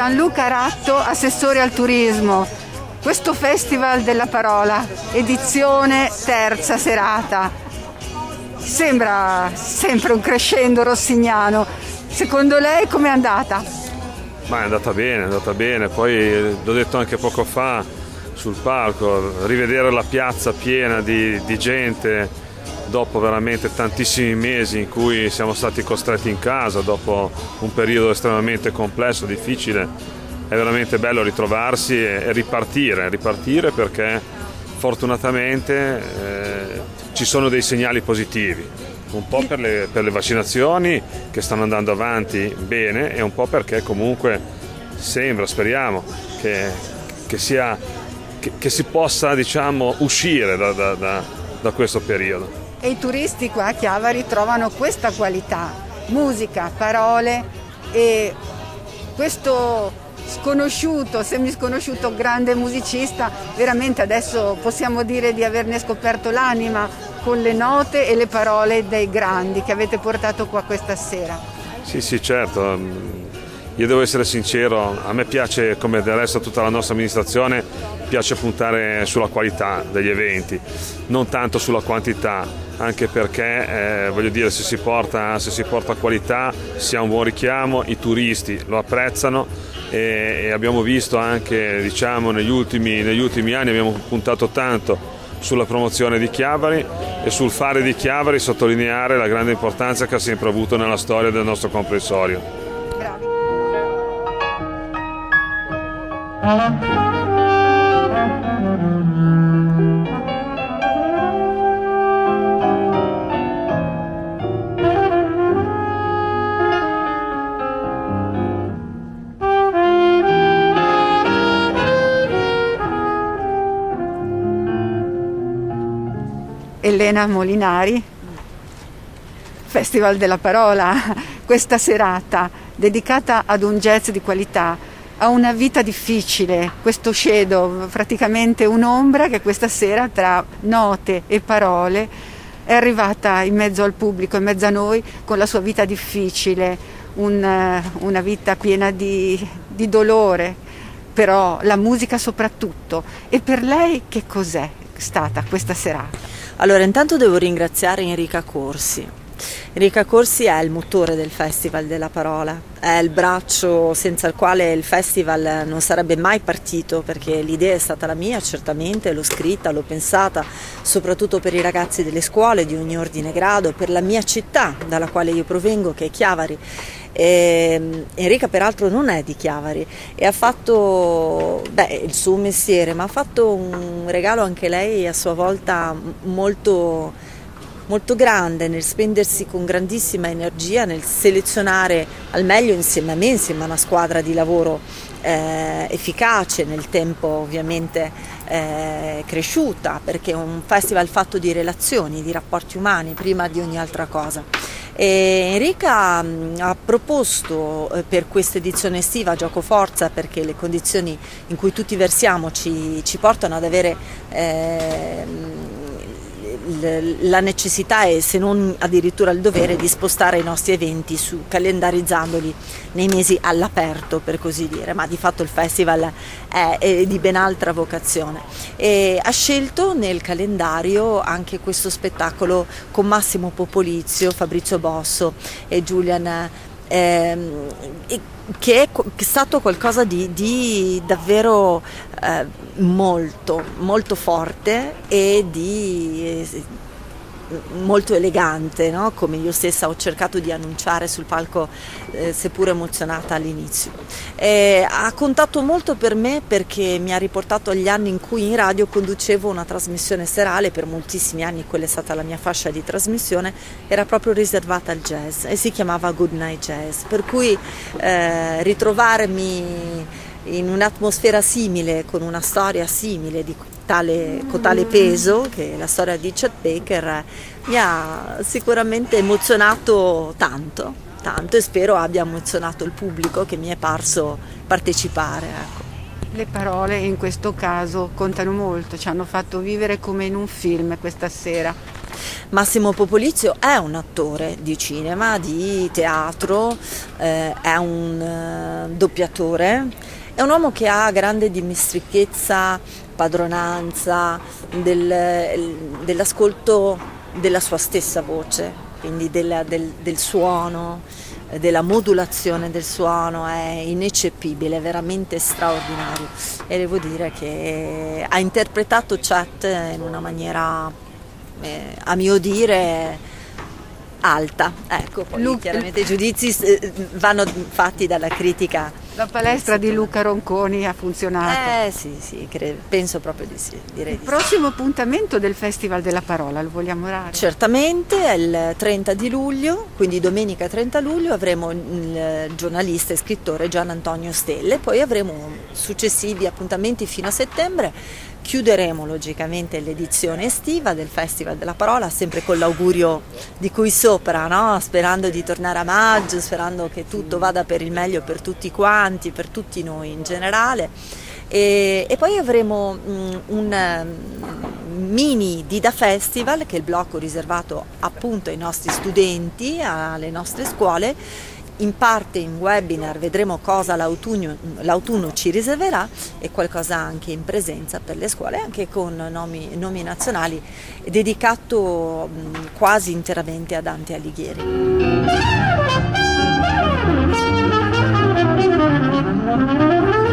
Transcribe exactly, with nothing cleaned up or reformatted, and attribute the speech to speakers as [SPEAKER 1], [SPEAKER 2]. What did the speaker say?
[SPEAKER 1] Gianluca Ratto, assessore al turismo. Questo Festival della Parola, edizione terza serata, sembra sempre un crescendo rossignano. Secondo lei com'è andata?
[SPEAKER 2] Ma è andata bene, è andata bene. Poi l'ho detto anche poco fa sul palco, rivedere la piazza piena di, di gente dopo veramente tantissimi mesi in cui siamo stati costretti in casa, dopo un periodo estremamente complesso, difficile. È veramente bello ritrovarsi e ripartire, ripartire perché fortunatamente eh, ci sono dei segnali positivi, un po' per le, per le vaccinazioni che stanno andando avanti bene e un po' perché comunque sembra, speriamo, che, che, sia, che, che si possa, diciamo, uscire da, da, da, da questo periodo.
[SPEAKER 1] E i turisti qua a Chiavari trovano questa qualità, musica, parole e questo sconosciuto, semisconosciuto grande musicista, veramente adesso possiamo dire di averne scoperto l'anima con le note e le parole dei grandi che avete portato qua questa sera.
[SPEAKER 2] Sì, sì, certo. Io devo essere sincero, a me piace, come del resto tutta la nostra amministrazione, piace puntare sulla qualità degli eventi, non tanto sulla quantità, anche perché eh, voglio dire, se si porta, se si porta qualità si ha un buon richiamo, i turisti lo apprezzano e, e abbiamo visto anche, diciamo, negli ultimi, negli ultimi anni abbiamo puntato tanto sulla promozione di Chiavari e sul fare di Chiavari sottolineare la grande importanza che ha sempre avuto nella storia del nostro comprensorio.
[SPEAKER 1] Bravi. Elena Molinari, Festival della Parola, questa serata dedicata ad un jazz di qualità, a una vita difficile, questo shadow, praticamente un'ombra che questa sera tra note e parole è arrivata in mezzo al pubblico, in mezzo a noi, con la sua vita difficile, un, una vita piena di, di dolore, però la musica soprattutto. E per lei che cos'è stata questa serata?
[SPEAKER 3] Allora, intanto devo ringraziare Enrica Corsi. Enrica Corsi è il motore del Festival della Parola, è il braccio senza il quale il festival non sarebbe mai partito, perché l'idea è stata la mia, certamente, l'ho scritta, l'ho pensata, soprattutto per i ragazzi delle scuole di ogni ordine e grado, per la mia città dalla quale io provengo, che è Chiavari. E Enrica peraltro non è di Chiavari e ha fatto beh, il suo mestiere, ma ha fatto un regalo anche lei a sua volta molto, molto grande nel spendersi con grandissima energia nel selezionare al meglio insieme a me, insieme a una squadra di lavoro eh, efficace, nel tempo ovviamente eh, cresciuta, perché è un festival fatto di relazioni, di rapporti umani prima di ogni altra cosa. E Enrica ha proposto per questa edizione estiva Gioco Forza, perché le condizioni in cui tutti versiamo ci, ci portano ad avere eh, la necessità e se non addirittura il dovere di spostare i nostri eventi su, calendarizzandoli nei mesi all'aperto, per così dire, ma di fatto il festival è, è di ben altra vocazione e ha scelto nel calendario anche questo spettacolo con Massimo Popolizio, Fabrizio Bosso e Julian ehm, e, che è stato qualcosa di, di davvero eh, molto, molto forte e di eh, molto elegante, no? Come io stessa ho cercato di annunciare sul palco, eh, seppur emozionata all'inizio. Eh, ha contato molto per me perché mi ha riportato agli anni in cui in radio conducevo una trasmissione serale, per moltissimi anni quella è stata la mia fascia di trasmissione, era proprio riservata al jazz e si chiamava Good Night Jazz, per cui eh, ritrovarmi in un'atmosfera simile, con una storia simile di tale, con tale peso, che è la storia di Chet Baker, mi ha sicuramente emozionato tanto, tanto e spero abbia emozionato il pubblico che mi è parso partecipare. Ecco.
[SPEAKER 1] Le parole in questo caso contano molto, ci hanno fatto vivere come in un film questa sera.
[SPEAKER 3] Massimo Popolizio è un attore di cinema, di teatro, eh, è un eh, doppiatore, è un uomo che ha grande dimestichezza, padronanza del, dell'ascolto della sua stessa voce, quindi della, del, del suono, della modulazione del suono, è ineccepibile, è veramente straordinario, e devo dire che ha interpretato Chet in una maniera, eh, a mio dire, alta. Ecco, poi Lu- chiaramente i giudizi eh, vanno fatti dalla critica.
[SPEAKER 1] La palestra di Luca Ronconi ha funzionato.
[SPEAKER 3] Eh sì, sì, credo, penso proprio di sì. Direi
[SPEAKER 1] il
[SPEAKER 3] di
[SPEAKER 1] prossimo
[SPEAKER 3] sì.
[SPEAKER 1] appuntamento del Festival della Parola lo vogliamo dare?
[SPEAKER 3] Certamente, è il trenta di luglio, quindi domenica trenta luglio avremo il giornalista e scrittore Gian Antonio Stelle, poi avremo successivi appuntamenti fino a settembre. Chiuderemo logicamente l'edizione estiva del Festival della Parola, sempre con l'augurio di cui sopra, no? Sperando di tornare a maggio, sperando che tutto vada per il meglio per tutti quanti, per tutti noi in generale. E, e poi avremo um, un um, mini Dida Festival, che è il blocco riservato appunto ai nostri studenti, alle nostre scuole. In parte in webinar vedremo cosa l'autunno, l'autunno ci riserverà, e qualcosa anche in presenza per le scuole, anche con nomi, nomi nazionali, dedicato mh, quasi interamente a Dante Alighieri.